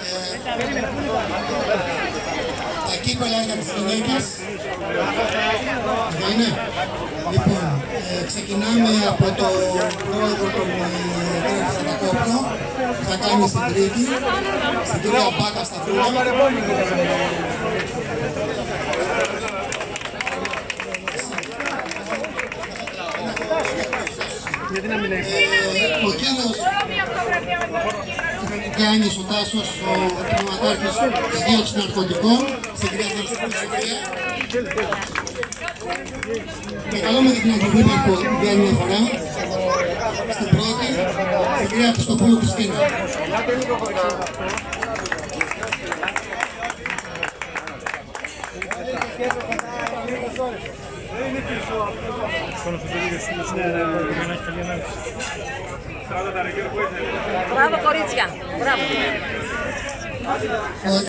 Τα κύπελα για τις γυναίκες. Δεν είναι. Λοιπόν, ξεκινάμε από το πρόεδρο του κ. Παπαδακόπουλο, που θα κάνει στην Τρίτη, στην κυρία Μπάκα Σταυρούλα. Ο κύριος Γκάνης, ο Τάσος, ο τμήματάρχης της δίωξης ναρκωτικών, στην κυρία Θανασπούλη Σοφία. Και καλούμε την εκπομπή που βγαίνει μια φορά, στην πρώτη, την κυρία Χριστοπούλου Χριστίνα. Μπράβο κορίτσια, μπράβο.